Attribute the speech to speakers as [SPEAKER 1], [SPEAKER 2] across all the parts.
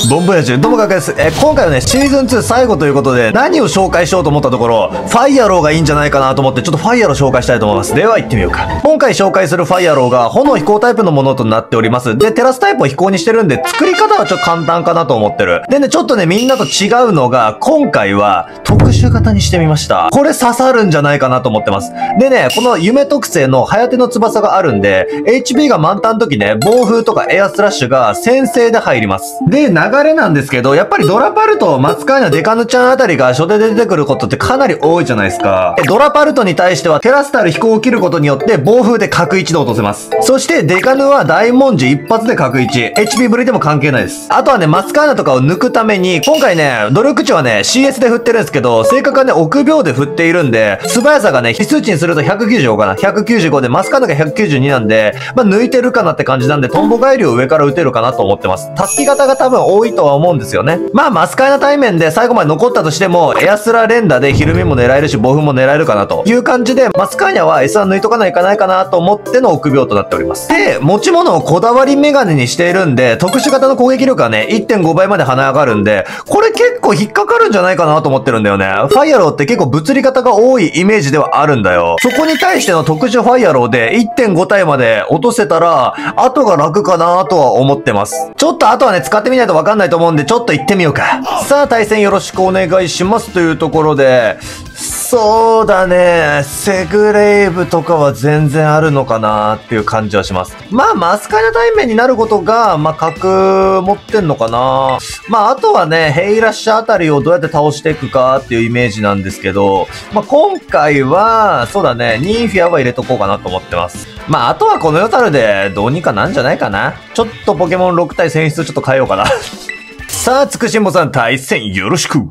[SPEAKER 1] ボンボヤジュ、どうもかかです。今回はね、シーズン2最後ということで、何を紹介しようと思ったところ、ファイアローがいいんじゃないかなと思って、ちょっとファイアロー紹介したいと思います。では行ってみようか。今回紹介するファイアローが、炎飛行タイプのものとなっております。で、テラスタイプを飛行にしてるんで、作り方はちょっと簡単かなと思ってる。でね、ちょっとね、みんなと違うのが、今回は、特殊型にしてみました。これ刺さるんじゃないかなと思ってます。でね、この夢特性のハヤテの翼があるんで、HP が満タンの時ね、暴風とかエアスラッシュが先制で入ります。で、流れなんですけど、やっぱりドラパルト、マツカーニャ、デカヌちゃんあたりが初手で出てくることってかなり多いじゃないですか。ドラパルトに対しては、テラスタル飛行を切ることによって暴風で角1で落とせます。そして、デカヌは大文字一発で角1。HP ぶりでも関係ないです。あとはね、マツカーニャとかを抜くために、今回ね、努力値はね、CS で振ってるんですけど、正確はね、臆病で振っているんで、素早さがね、非数値にすると195かな。195で、マスカーナが192なんで、まあ、抜いてるかなって感じなんで、トンボ返りを上から打てるかなと思ってます。タスキ型が多分多いとは思うんですよね。まあ、マスカーナ対面で最後まで残ったとしても、エアスラ連打でヒルミも狙えるし、ボフも狙えるかなという感じで、マスカーニャは S1 抜いとかないかないかなと思っての臆病となっております。で、持ち物をこだわりメガネにしているんで、特殊型の攻撃力はね、1.5 倍まで跳ね上がるんで、これ結構引っかかるんじゃないかなと思ってるんだよね。ファイアローって結構物理型が多いイメージではあるんだよ。そこに対しての特殊ファイアローで 1.5 体まで落とせたら、後が楽かなとは思ってます。ちょっと後はね、使ってみないとわかんないと思うんで、ちょっと行ってみようか。さあ、対戦よろしくお願いしますというところで、そうだね、セグレイブとかは全然あるのかなっていう感じはします。まあ、マスカーニャ対面になることが、まあ、角持ってんのかな。まあ、あとはね、ヘイラッシュあたりをどうやって倒していくかっていうイメージなんですけど、まあ、今回は、そうだね、ニンフィアは入れとこうかなと思ってます。まあ、あとはこのヨタルでどうにかなんじゃないかな。ちょっとポケモン6体選出ちょっと変えようかな。さあ、つくしんぼさん対戦よろしく。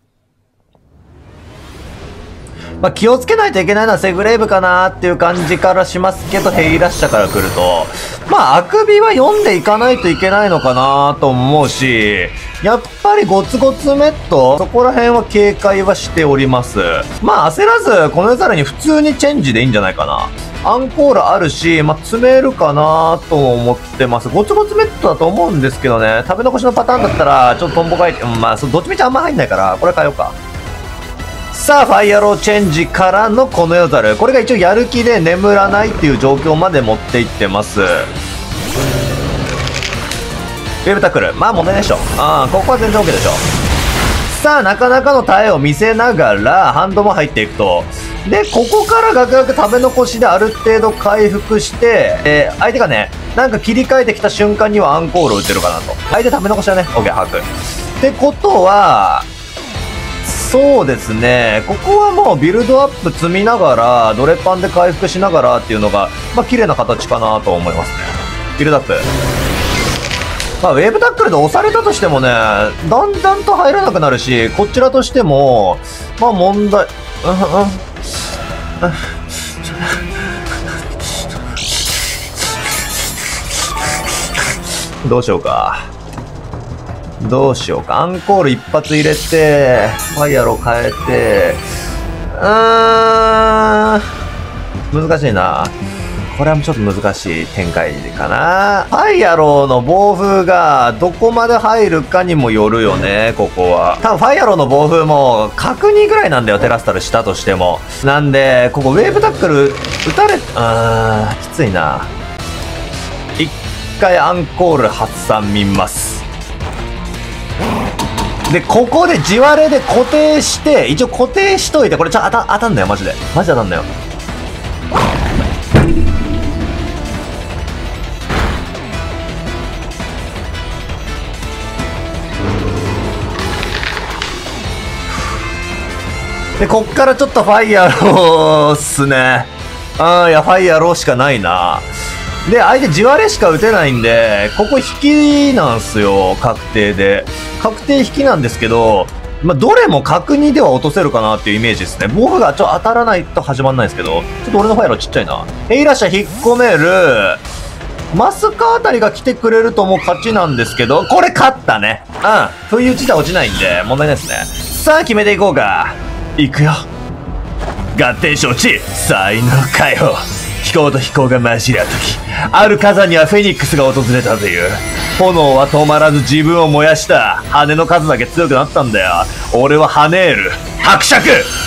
[SPEAKER 1] まあ、気をつけないといけないのはセグレイブかなっていう感じからしますけど、ヘイラッシャから来ると、まあ、あくびは読んでいかないといけないのかなと思うし、やっぱりゴツゴツメット、そこら辺は警戒はしております。まあ、焦らず、このヨザルに普通にチェンジでいいんじゃないかな。アンコールあるし、まあ、詰めるかなと思ってます。ゴツゴツメットだと思うんですけどね、食べ残しのパターンだったら、ちょっとトンボがいて、まあ、どっちみちあんま入んないから、これ変えようか。さあ、ファイアローチェンジからのこのヨザル。これが一応やる気で眠らないっていう状況まで持っていってます。ウェブタックル。まあ問題ないでしょ。ここは全然 OK でしょ。さあ、なかなかの耐えを見せながら、ハンドも入っていくと。で、ここからガクガク食べ残しである程度回復して、相手がね、なんか切り替えてきた瞬間にはアンコールを打てるかなと。相手食べ残しだね。OK、把握。ってことは、そうですね。ここはもうビルドアップ積みながら、ドレパンで回復しながらっていうのが、まあ綺麗な形かなと思いますね。ビルドアップ。まあウェーブタックルで押されたとしてもね、だんだんと入らなくなるし、こちらとしても、まあ問題、どうしようか。どうしようか。アンコール一発入れて、ファイアロー変えて、難しいな。これはちょっと難しい展開かな。ファイアローの暴風がどこまで入るかにもよるよね、ここは。多分ファイアローの暴風も角2ぐらいなんだよ、テラスタルしたとしても。なんで、ここウェーブタックル打たれ、きついな。一回アンコール発散見ます。で、ここで地割れで固定して、一応固定しといて、これ当たんだよ、マジで。マジ当たんだよ。で、こっからちょっとファイヤーローっすね。いや、ファイヤーローしかないな。で、相手地割れしか打てないんで、ここ引きなんすよ、確定で。確定引きなんですけど、まあ、どれも角2では落とせるかなっていうイメージですね。ボフが当たらないと始まんないんですけど、ちょっと俺のファイアローちっちゃいな。ヘイラッシャ引っ込める。マスカあたりが来てくれるともう勝ちなんですけど、これ勝ったね。不意打ちでは落ちないんで、問題ないですね。さあ、決めていこうか。いくよ。合点承知。才能かよ。 飛行と飛行が混じり合う時、ある火山にはフェニックスが訪れたという。炎は止まらず自分を燃やした。羽の数だけ強くなったんだよ。俺はハネール伯爵。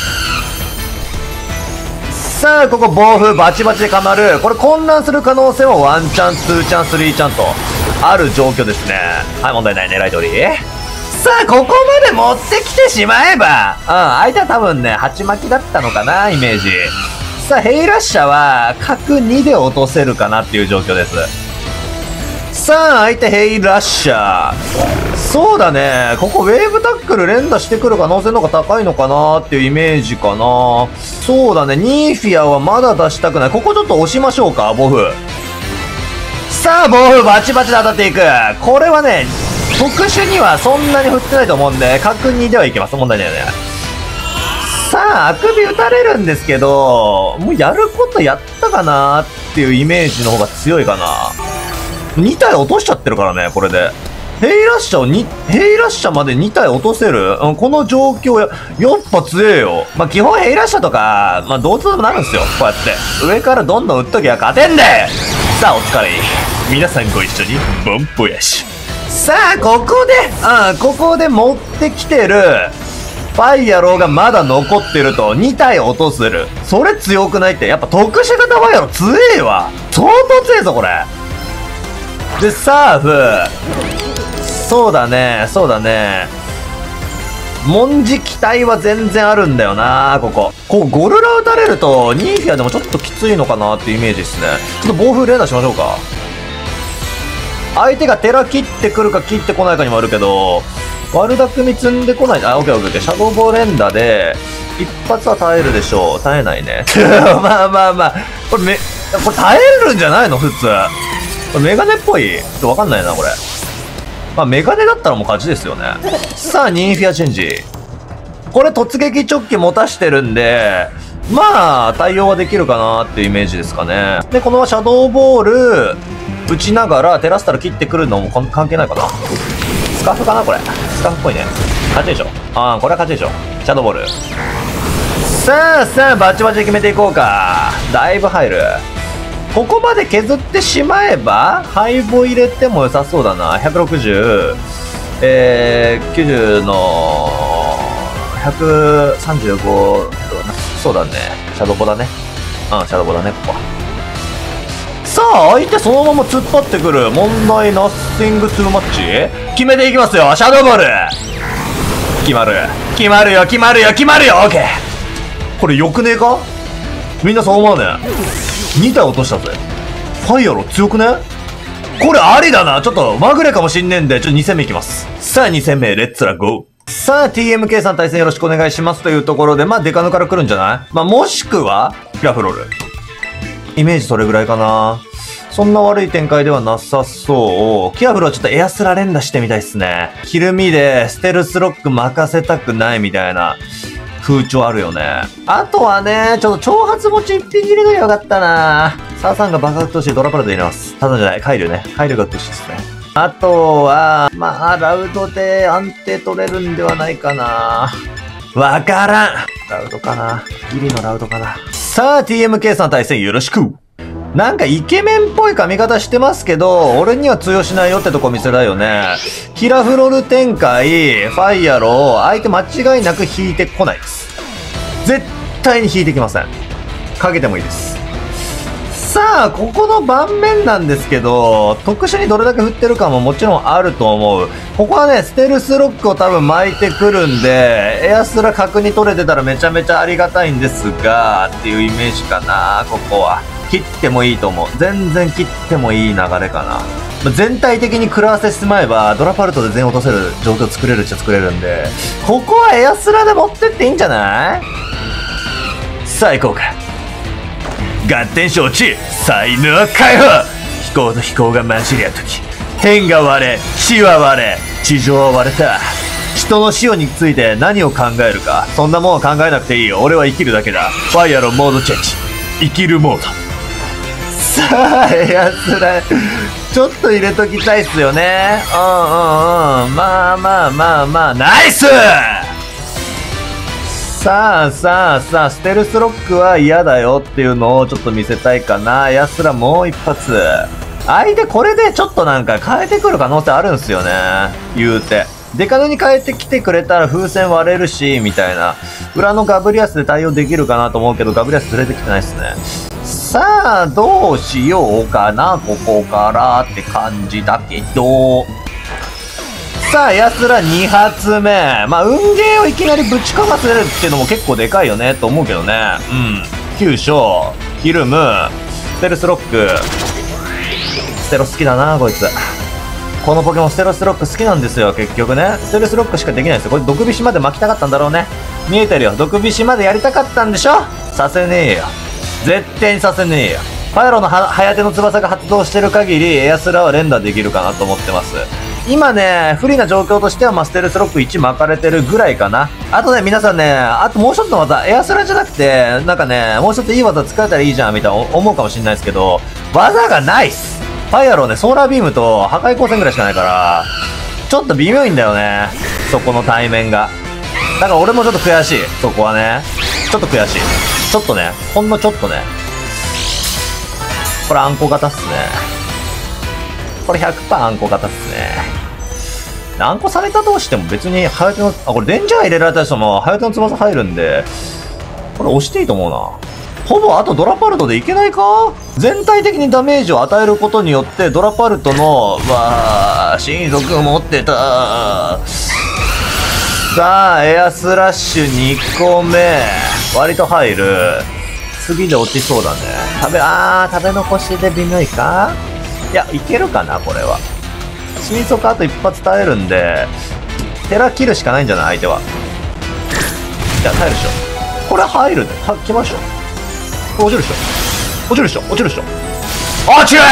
[SPEAKER 1] さあ、ここ暴風バチバチでかまる。これ混乱する可能性はワンチャン、ツーチャン、スリーチャンとある状況ですね。はい、問題ない。狙い通り。さあ、ここまで持ってきてしまえば、相手は多分ね、鉢巻きだったのかな、イメージ。さあ、ヘイラッシャーは、角2で落とせるかなっていう状況です。さあ、相手ヘイラッシャー。そうだね、ここウェーブタックル連打してくる可能性の方が高いのかなっていうイメージかな。そうだね、ニーフィアはまだ出したくない。ここちょっと押しましょうか、ボフ。さあ、ボフバチバチで当たっていく。これはね、特殊にはそんなに振ってないと思うんで、角2ではいけます。問題ないよね。さあ、あくび打たれるんですけど、もうやることやったかなっていうイメージの方が強いかな。2体落としちゃってるからね、これで。ヘイラッシャまで2体落とせる、この状況やっぱ強えよ。まあ、基本ヘイラッシャとか、まあ、どうとでもなるんですよ。こうやって。上からどんどん打っときゃ勝てんで。さあ、お疲れ。皆さんご一緒に、ボンポヤシ。さあ、ここで持ってきてる、ファイヤローがまだ残ってると、2体落とせる。それ強くないって。やっぱ特殊型ファイヤロー強えわ。相当強えぞ、これ。で、サーフ。そうだね。文字期待は全然あるんだよな、ここ。ゴルラ打たれると、ニーフィアでもちょっときついのかなっていうイメージですね。ちょっと暴風連打しましょうか。相手が寺切ってくるか切ってこないかにもあるけど、悪巧み積んでこない。オッケー。シャドーボー連打で、一発は耐えるでしょう。耐えないね。まあ。これ耐えるんじゃないの普通。これメガネっぽい。ちょっとわかんないな、これ。まあ、メガネだったらもう勝ちですよね。さあ、ニーフィアチェンジ。これ突撃直帰持たしてるんで、まあ、対応はできるかなっていうイメージですかね。で、このシャドーボール、打ちながらテラスタル切ってくるのも関係ないかな。スカーフかなこれ。スカーフっぽいね。勝ちでしょ。これは勝ちでしょ。シャドーボール。さあ、バチバチで決めていこうか。だいぶ入る。ここまで削ってしまえば、ハイボ入れても良さそうだな。160、90の、135、そうだね。シャドボだね。シャドボだね、ここは。さあ、相手そのまま突っ張ってくる。問題ナッシング2マッチ決めていきますよ。シャドーボール決まるよ。オッケー。これよくねえかみんなそう思わねえ。2体落としたぜ。ファイアロー強くねこれありだな。ちょっとまぐれかもしんねえんで、ちょっと2戦目いきます。さあ、2戦目、レッツラゴー。さあ、TMK さん対戦よろしくお願いしますというところで、まあ、デカヌから来るんじゃない？まあ、もしくは、ピラフロール。イメージそれぐらいかな。そんな悪い展開ではなさそう。キアフルはちょっとエアスラ連打してみたいっすね。ひるみでステルスロック任せたくないみたいな風潮あるよね。あとはね、ちょっと挑発持ち一品入れがよかったな。サーさんが爆発としてドラパルト入れます。サーさんじゃない、カイルね。カイルが打ってほしいですね。あとは、まあ、ラウドで安定取れるんではないかな。わからん。ラウドかな。ギリのラウドかな。さあ、TMK さん対戦よろしく。なんかイケメンっぽい髪型してますけど、俺には通用しないよってとこ見せたいよね。キラフロル展開、ファイヤロー、相手間違いなく引いてこないです。絶対に引いてきません。かけてもいいです。さあ、ここの盤面なんですけど、特殊にどれだけ振ってるかももちろんあると思う。ここはね、ステルスロックを多分巻いてくるんで、エアスラ角に取れてたらめちゃめちゃありがたいんですが、っていうイメージかな、ここは。切ってもいいと思う。全然切ってもいい流れかな。全体的に食らわせてしまえば、ドラパルトで全落とせる状況作れるっちゃ作れるんで、ここはエアスラで持ってっていいんじゃない？さあ行こうか。合点承知、才能解放。飛行と飛行が混じり合うとき、天が割れ、地は割れ、地上は割れた。人の死をについて何を考えるか、そんなもんは考えなくていいよ。俺は生きるだけだ。ファイアのモードチェンジ。生きるモード。さあ、エアスラ、ちょっと入れときたいっすよね。まあ、ナイス。 さあさあさあ、ステルスロックは嫌だよっていうのをちょっと見せたいかな。奴らもう一発。相手これでちょっとなんか変えてくる可能性あるんすよね。言うて。デカヌに変えてきてくれたら風船割れるし、みたいな。裏のガブリアスで対応できるかなと思うけど、ガブリアス連れてきてないっすね。さあ、どうしようかな、ここからって感じだけど。さあ、奴ら2発目。まあ、運ゲーをいきなりぶちかませるっていうのも結構でかいよね、と思うけどね。うん。急所、ヒルム、ステルスロック。ステロ好きだな、こいつ。このポケモンステルスロック好きなんですよ、結局ね。ステルスロックしかできないですよ。これ、毒菱まで巻きたかったんだろうね。見えてるよ。毒菱までやりたかったんでしょ？させねえよ。絶対にさせねえよ。ファイロのハヤテの翼が発動してる限り、エアスラは連打できるかなと思ってます。今ね、不利な状況としては、まあ、ステルスロック1巻かれてるぐらいかな。あとね、皆さんね、あともう一つの技、エアスラじゃなくて、なんかね、もう一ついい技使えたらいいじゃん、みたいな思うかもしれないですけど、技がないっす。ファイアローね、ソーラービームと破壊光線ぐらいしかないから、ちょっと微妙いんだよね。そこの対面が。だから俺もちょっと悔しい。そこはね。ちょっと悔しい。ちょっとね、ほんのちょっとね。これあんこ型っすね。これ 100% あんこ型っすね。あんこされたとしても別に、ハヤテの、あ、これデンジャー入れられた人も、ハヤテの翼入るんで、これ押していいと思うな。ほぼあとドラパルトでいけないか？全体的にダメージを与えることによって、ドラパルトの、親族持ってた。さあ、エアスラッシュ2個目。割と入る。次で落ちそうだね。食べ残しで微妙いか？いや、いけるかな、これは。新速あと一発耐えるんで、テラ切るしかないんじゃない相手は。じゃあ耐えるでしょ。これ入るんで、来ましょう。落ちるでしょ。落ちるでしょ。落ちるでしょ。落ちる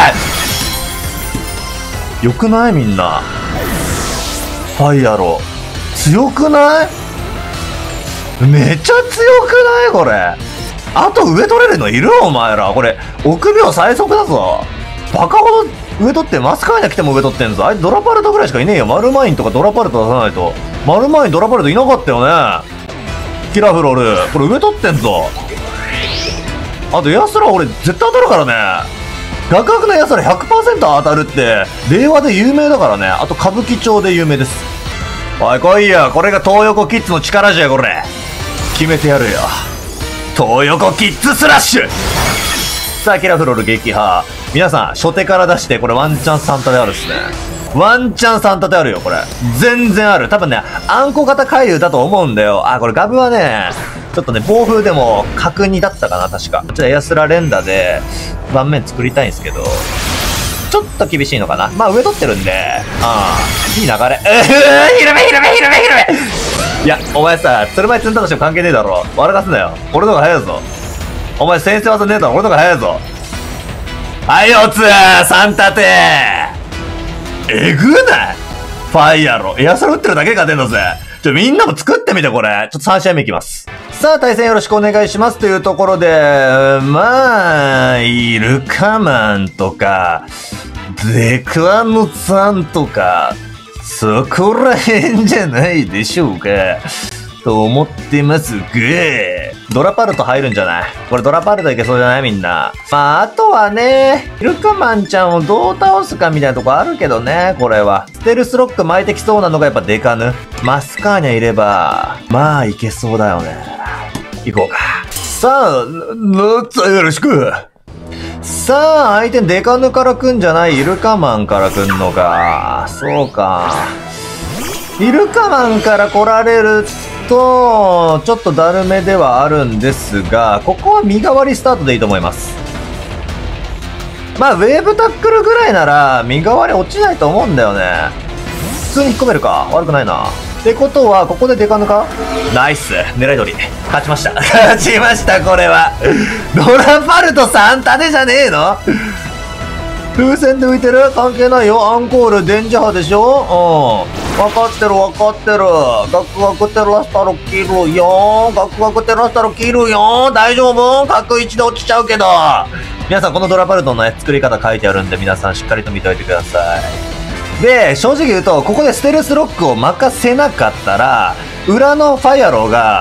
[SPEAKER 1] ー！よくないみんな。ファイアロー。強くない？めっちゃ強くないこれ。あと上取れるのいるお前ら。これ、臆病最速だぞ。バカほど上取って、マスカーニャ来ても上取ってんぞ。あいつドラパルトぐらいしかいねえよ。マルマインとかドラパルト出さないと。マルマイン、ドラパルトいなかったよね。キラフロール。これ上取ってんぞ。あと、エアスラ俺絶対当たるからね。ガクガクのエアスラ 100% 当たるって、令和で有名だからね。あと、歌舞伎町で有名です。おい、来いよ。これが東横キッズの力じゃ、これ。決めてやるよ。東横キッズスラッシュ！さあ、キラフロール撃破。皆さん、初手から出して、これワンチャンサンタであるっすね。ワンチャンサンタであるよ、これ。全然ある。多分ね、あんこ型回遊だと思うんだよ。あ、これガブはね、ちょっとね、暴風でも角2だったかな、確か。ちょっとエアスラ連打で、盤面作りたいんですけど、ちょっと厳しいのかな。まあ、上取ってるんで、いい流れ。ひるめいや、お前さ、鶴舞積んだとしても関係ねえだろ。笑かすなよ。俺の方が早いぞ。お前先生技ねえだろ。俺の方が早いぞ。はい、おつーサンタテーえぐないファイアロ。エアスラ打ってるだけが出んだぜ。みんなも作ってみて、これ。ちょっと3試合目いきます。さあ、対戦よろしくお願いしますというところで、まあ、イルカマンとか、デクアノさんとか、そこら辺じゃないでしょうか。と思ってますが、ドラパルト入るんじゃない？これドラパルトいけそうじゃないみんな。まあ、あとはね、イルカマンちゃんをどう倒すかみたいなとこあるけどね、これは。ステルスロック巻いてきそうなのがやっぱデカヌ。マスカーニャいれば、まあいけそうだよね。行こうか。さあ、よろしく。さあ、相手デカヌから来んじゃないイルカマンから来んのか。そうか。イルカマンから来られると、ちょっとだるめではあるんですが、ここは身代わりスタートでいいと思います。まあ、ウェーブタックルぐらいなら、身代わり落ちないと思うんだよね。普通に引っ込めるか。悪くないな。ってことは、ここでデカヌか？ナイス。狙い通り。勝ちました。勝ちました、これは。ドラパルトサンタでじゃねえの？風船で浮いてる？関係ないよ。アンコール、電磁波でしょ？分かってる。ガクガク照らしたら切るよ。大丈夫？角1で落ちちゃうけど。皆さん、このドラパルトのね、作り方書いてあるんで、皆さんしっかりと見ておいてください。で、正直言うと、ここでステルスロックを任せなかったら、裏のファイアローが、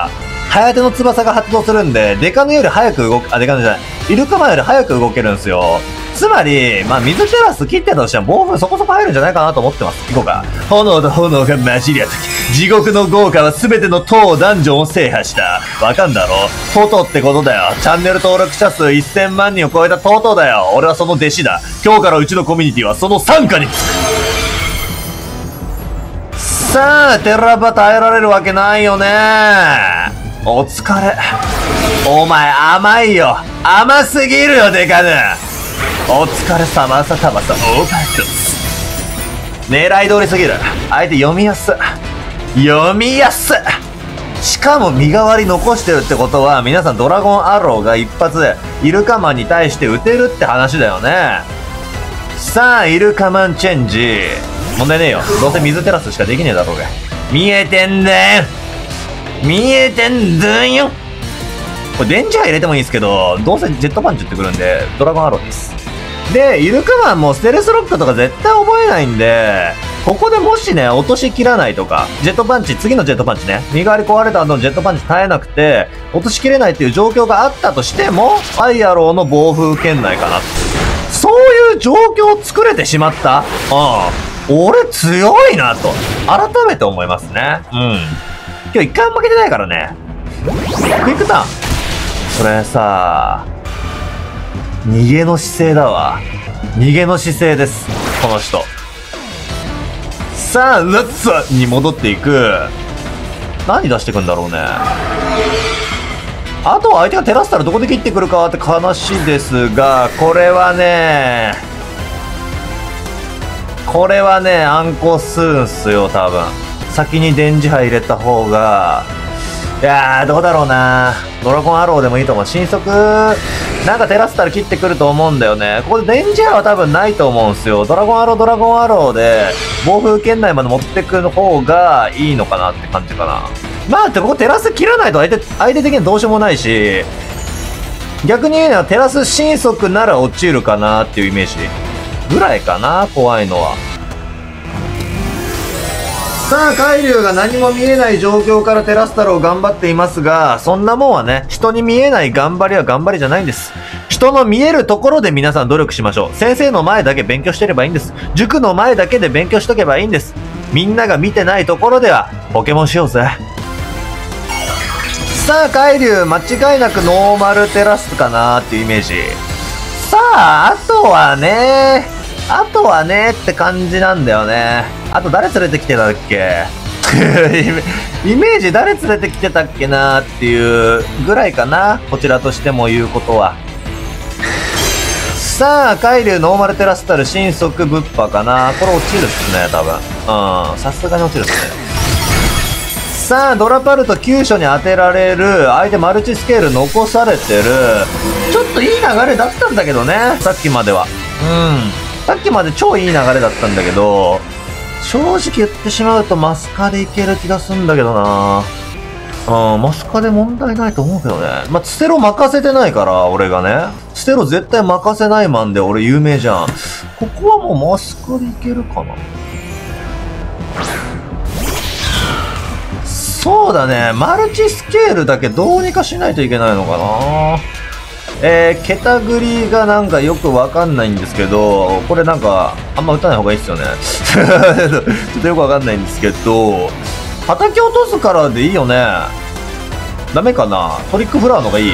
[SPEAKER 1] ハヤテの翼が発動するんで、デカヌより早く動く、デカヌじゃない。イルカマンより早く動けるんですよ。つまり、水テラス切ってたとしても暴風そこそこ入るんじゃないかなと思ってます。行こうか。炎と炎が混じり合った時、地獄の豪華は全ての塔ダンジョンを制覇した。わかんだろ？トトってことだよ。チャンネル登録者数1000万人を超えたトトだよ。俺はその弟子だ。今日からうちのコミュニティはその傘下につく。さあ、テラバ耐えられるわけないよね。お疲れ。お前甘いよ。甘すぎるよ、デカヌ。お疲れ様さたまさ、オーバードス。狙い通りすぎる。相手読みやす。読みやす。しかも身代わり残してるってことは、皆さんドラゴンアローが一発でイルカマンに対して撃てるって話だよね。さあ、イルカマンチェンジ。問題ねえよ。どうせ水テラスしかできねえだろうが。見えてんだよ。見えてんだよ。これ電磁波入れてもいいんですけど、どうせジェットパンチ打ってくるんで、ドラゴンアローです。で、イルカマンもステルスロックとか絶対覚えないんで、ここでもしね、落としきらないとか、ジェットパンチ、次のジェットパンチね、身代わり壊れた後のジェットパンチ耐えなくて、落としきれないっていう状況があったとしても、ファイアローの暴風圏内かな。そういう状況を作れてしまった。俺強いなと、改めて思いますね。今日一回も負けてないからね。クイックターン。これさ、逃げの姿勢だわ。逃げの姿勢です。この人。さあ、ラッツァに戻っていく。何出してくんだろうね。あとは相手がテラスタらどこで切ってくるかって話ですが、これはね、暗行するんすよ、多分。先に電磁波入れた方が、いやー、どうだろうな。ドラゴンアローでもいいと思う。新速、なんかテラスタら切ってくると思うんだよね。ここで電磁波は多分ないと思うんすよ。ドラゴンアローで、暴風圏内まで持ってくの方がいいのかなって感じかな。ここテラス切らないと相手的にはどうしようもないし、逆に言うのはテラス新速なら落ちるかなっていうイメージぐらいかな、怖いのは。さあ、海竜が何も見えない状況からテラスタロを頑張っていますが、そんなもんはね、人に見えない頑張りは頑張りじゃないんです。人の見えるところで皆さん努力しましょう。先生の前だけ勉強してればいいんです。塾の前だけで勉強しとけばいいんです。みんなが見てないところでは、ポケモンしようぜ。さあ、海竜、間違いなくノーマルテラスかなっていうイメージ。さあ、あとはねって感じなんだよね。あと誰連れてきてたっけイメージ誰連れてきてたっけなーっていうぐらいかな。こちらとしても言うことは。さあ、海竜ノーマルテラスタル新速ぶっぱかな。これ落ちるっすね、多分。さすがに落ちるっすね。さあ、ドラパルト急所に当てられる。相手マルチスケール残されてる。ちょっといい流れだったんだけどね。さっきまでは。さっきまで超いい流れだったんだけど、正直言ってしまうとマスカでいける気がすんだけどな。マスカで問題ないと思うけどね。ステロ任せてないから、俺がね。ステロ絶対任せないマンで俺有名じゃん。ここはもうマスカでいけるかな。そうだね。マルチスケールだけどうにかしないといけないのかな。ケタグリがなんかよくわかんないんですけど、これなんか、あんま打たない方がいいっすよね。ちょっとよくわかんないんですけど、叩き落とすからでいいよね。ダメかな？トリックフラワーの方がいい？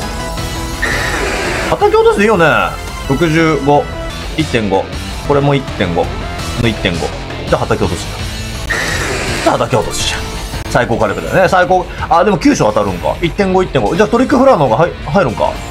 [SPEAKER 1] 叩き落とすでいいよね。65、1.5。これも 1.5。の 1.5。じゃあ叩き落としじゃん。叩き落としじゃん。最高火力だよね。最高。でも9勝当たるんか。1.5、1.5。じゃあトリックフラワーの方が入るんか。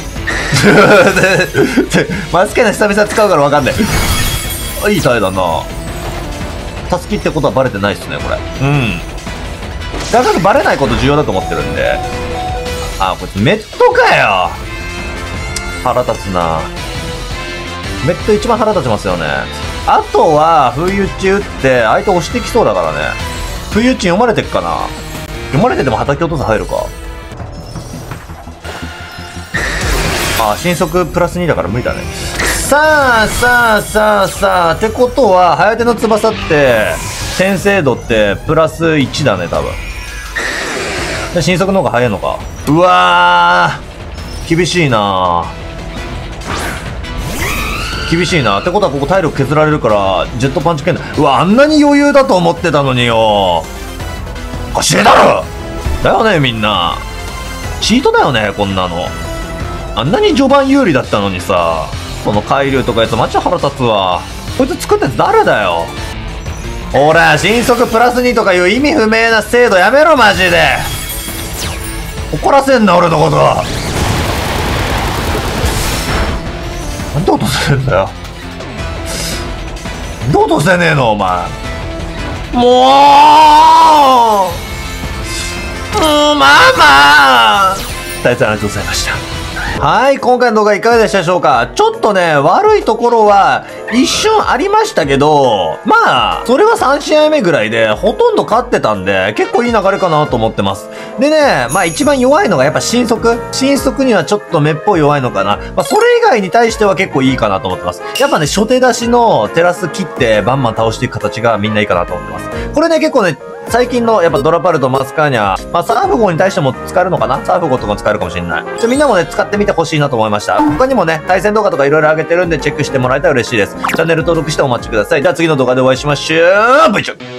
[SPEAKER 1] マスケナ久々使うからわかんない。いいタイだな。タスキってことはバレてないっすね、これ。だからバレないこと重要だと思ってるんで。こいつメットかよ。腹立つな。メット一番腹立ちますよね。あとは、不意打ち打って相手押してきそうだからね。不意打ち読まれてっかな。読まれてても叩き落とす入るか。新速プラス2だから無理だね。さあ。ってことは、ハヤテの翼って、先制度ってプラス1だね、多分。 新速の方が早いのか。うわー、厳しいな厳しいな。ってことはここ体力削られるから、ジェットパンチ剣だ。うわ、あんなに余裕だと思ってたのによ。おかしいだろだよね、みんな。チートだよね、こんなの。あんなに序盤有利だったのにさ。この海流とかやつマジ腹立つわ。こいつ作ったやつ誰だよ。ほら、新速プラス2とかいう意味不明な制度やめろ、マジで。怒らせんな、俺のこと。なんで落とせんだよ。なんで落とせねえの、お前。もうまあ大変ありがとうございました。はい、今回の動画いかがでしたでしょうか。ちょっとね、悪いところは一瞬ありましたけど、まあ、それは3試合目ぐらいで、ほとんど勝ってたんで、結構いい流れかなと思ってます。でね、まあ一番弱いのがやっぱ新速。新速にはちょっと目っぽい弱いのかな。まあそれ以外に対しては結構いいかなと思ってます。やっぱね、初手出しのテラス切ってバンバン倒していく形がみんないいかなと思ってます。これね、結構ね、最近のやっぱドラパルとマスカーニャ、まあサーフ号に対しても使えるのかな。サーフ号とかも使えるかもしれない。みんなもね、使ってみてほしいなと思いました。他にもね、対戦動画とかいろいろ上げてるんでチェックしてもらえたら嬉しいです。チャンネル登録してお待ちください。では次の動画でお会いしましょう。バイチャ